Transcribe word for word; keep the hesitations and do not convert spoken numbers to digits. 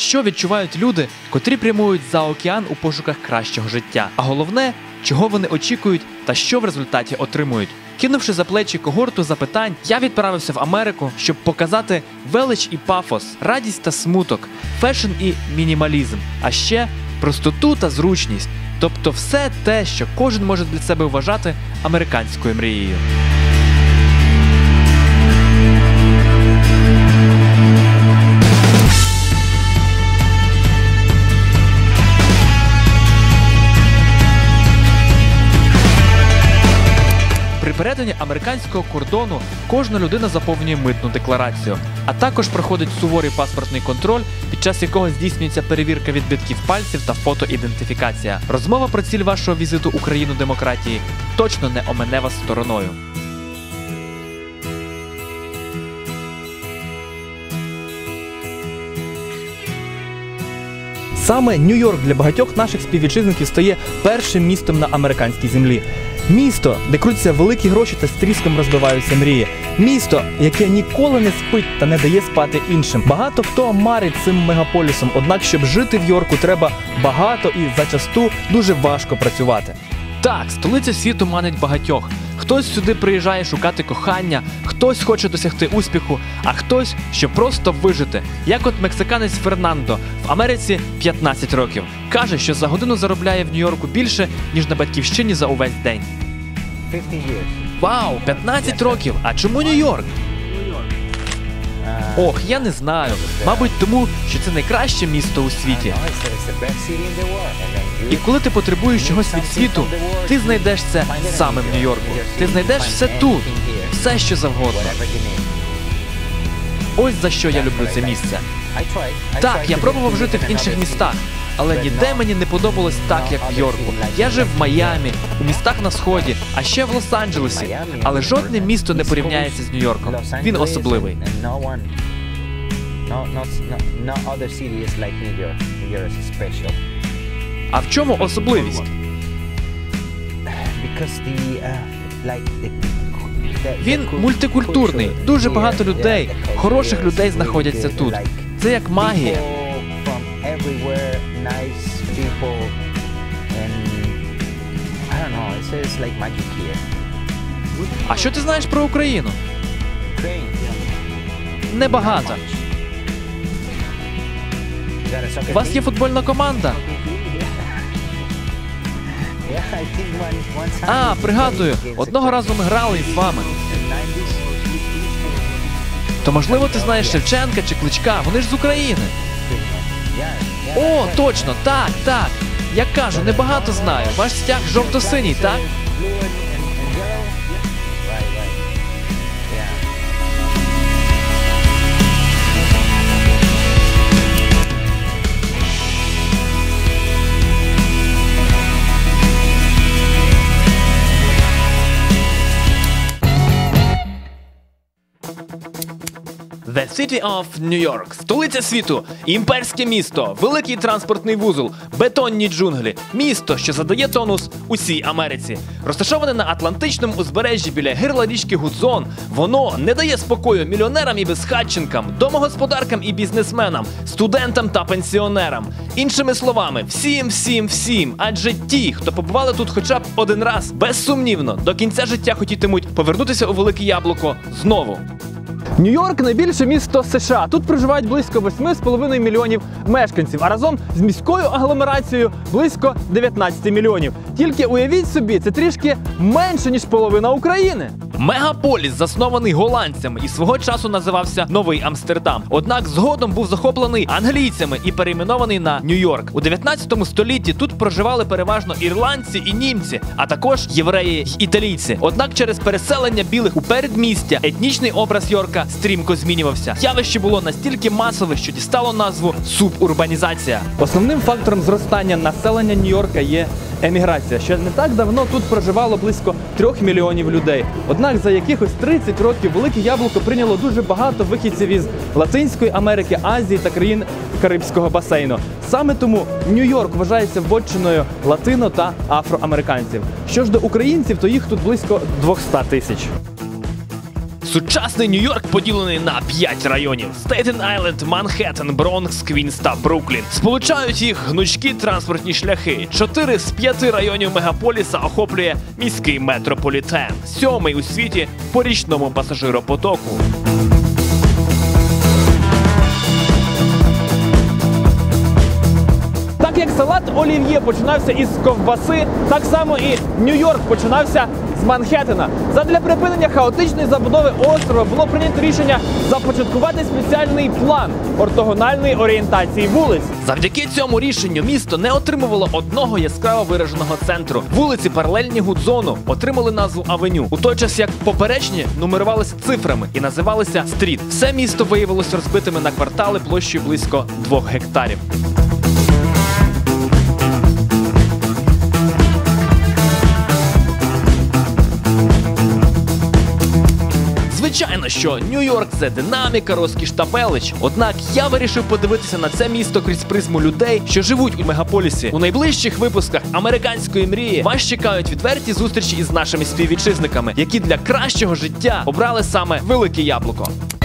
що відчувають люди, котрі прямують за океан у пошуках кращого життя. А головне, чого вони очікують та що в результаті отримують. Кинувши за плечі когорту запитань, я відправився в Америку, щоб показати велич і пафос, радість та смуток, фешн і мінімалізм, а ще простоту та зручність. Тобто все те, що кожен може для себе вважати американською мрією. При перетині американського кордону кожна людина заповнює митну декларацію, а також проходить суворий паспортний контроль, під час якого здійснюється перевірка відбитків пальців та фотоідентифікація. Розмова про ціль вашого візиту у країну демократії точно не омине вас стороною. Саме Нью-Йорк для багатьох наших співвітчизників стає першим містом на американській землі. Місто, де крутяться великі гроші та з тріском розбиваються мрії. Місто, яке ніколи не спить та не дає спати іншим. Багато хто марить цим мегаполісом, однак, щоб жити в Йорку, треба багато і зачасту дуже важко працювати. Так, столиця світу манить багатьох. Хтось сюди приїжджає шукати кохання, хтось хоче досягти успіху, а хтось, щоб просто вижити. Як от мексиканець Фернандо, в Америці п'ятнадцять років. Каже, що за годину заробляє в Нью-Йорку більше, ніж на батьківщині за увесь день. Вау, п'ятнадцять років! А чому Нью-Йорк? Ох, я не знаю. Мабуть, тому, що це найкраще місто у світі. І коли ти потребуєш чогось від світу, ти знайдеш це саме в Нью-Йорку. Ти знайдеш все тут, все, що завгодно. Ось за що я люблю це місце. Так, я пробував жити в інших містах, але ніде мені не подобалось так, як в Йорку. Я жив в Майамі, у містах на Сході, а ще в Лос-Анджелесі. Але жодне місто не порівняється з Нью-Йорком. Він особливий. А в чому особливість? Він мультикультурний, дуже багато людей, хороших людей знаходяться тут. Це як магія. А що ти знаєш про Україну? Небагато. У вас є футбольна команда? А, пригадую, одного разу ми грали із вами. То можливо ти знаєш Шевченка чи Кличка, вони ж з України. О, точно, так, так. Я кажу, небагато знаю. Ваш стяг жовто-синій, так? The City of New York – столиця світу, імперське місто, великий транспортний вузол, бетонні джунглі, місто, що задає тонус усій Америці. Розташоване на Атлантичному узбережжі біля гирла річки Гудзон, воно не дає спокою мільйонерам і безхатченкам, домогосподаркам і бізнесменам, студентам та пенсіонерам. Іншими словами, всім, всім, всім, адже ті, хто побували тут хоча б один раз, безсумнівно, до кінця життя хотітимуть повернутися у Велике Яблуко знову. Нью-Йорк – найбільше місто США. Тут проживають близько восьми з половиною мільйонів мешканців, а разом з міською агломерацією близько дев'ятнадцяти мільйонів. Тільки уявіть собі, це трішки менше, ніж половина України. Мегаполіс, заснований голландцями і свого часу називався Новий Амстердам. Однак згодом був захоплений англійцями і перейменований на Нью-Йорк. У дев'ятнадцятому столітті тут проживали переважно ірландці і німці, а також євреї й італійці. Однак через переселення білих у передмістя етнічний образ Йорка стрімко змінювався. Явище було настільки масове, що дістало назву субурбанізація. Основним фактором зростання населення Нью-Йорка є еміграція. Ще не так давно тут проживало близько трьох мільйонів людей. Однак за якихось тридцять років Велике Яблуко прийняло дуже багато вихідців із Латинської Америки, Азії та країн Карибського басейну. Саме тому Нью-Йорк вважається вотчиною латино- та афроамериканців. Що ж до українців, то їх тут близько двохсот тисяч. Сучасний Нью-Йорк поділений на п'ять районів: Стейтен-Айленд, Манхеттен, Бронкс, Квінс та Бруклін. Сполучають їх гнучкі транспортні шляхи. Чотири з п'яти районів мегаполіса охоплює міський метрополітен, сьомий у світі по річному пасажиропотоку. Так як салат олів'є починався із ковбаси, так само і Нью-Йорк починався з Манхеттена. Задля припинення хаотичної забудови острова було прийнято рішення започаткувати спеціальний план ортогональної орієнтації вулиць. Завдяки цьому рішенню місто не отримувало одного яскраво вираженого центру. Вулиці, паралельні Гудзону, отримали назву авеню, у той час як поперечні нумерувалися цифрами і називалися стріт. Все місто виявилося розбитими на квартали площею близько двох гектарів. Звичайно, що Нью-Йорк – це динаміка, розкіш та велич. Однак я вирішив подивитися на це місто крізь призму людей, що живуть у мегаполісі. У найближчих випусках «Американської мрії» вас чекають відверті зустрічі із нашими співвітчизниками, які для кращого життя обрали саме Велике Яблуко.